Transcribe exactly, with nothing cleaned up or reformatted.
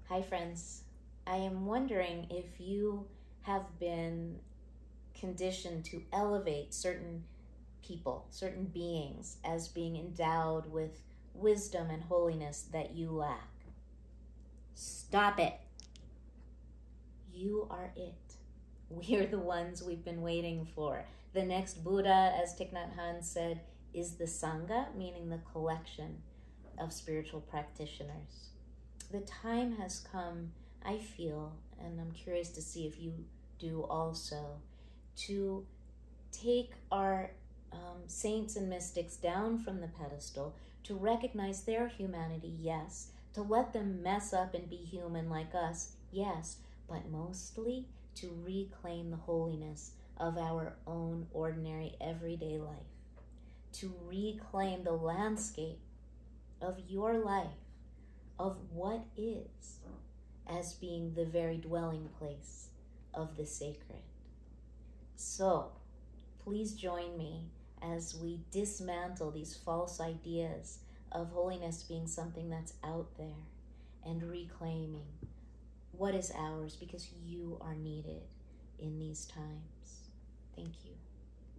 Hi friends, I am wondering if you have been conditioned to elevate certain people, certain beings as being endowed with wisdom and holiness that you lack. Stop it. You are it. We're the ones we've been waiting for. The next Buddha, as Thich Nhat Hanh said, is the Sangha, meaning the collection of spiritual practitioners. The time has come, I feel, and I'm curious to see if you do also, to take our um, saints and mystics down from the pedestal, to recognize their humanity, yes, to let them mess up and be human like us, yes, but mostly to reclaim the holiness of our own ordinary everyday life, to reclaim the landscape of your life, of what is, as being the very dwelling place of the sacred. So, please join me as we dismantle these false ideas of holiness being something that's out there and reclaiming what is ours, because you are needed in these times. Thank you.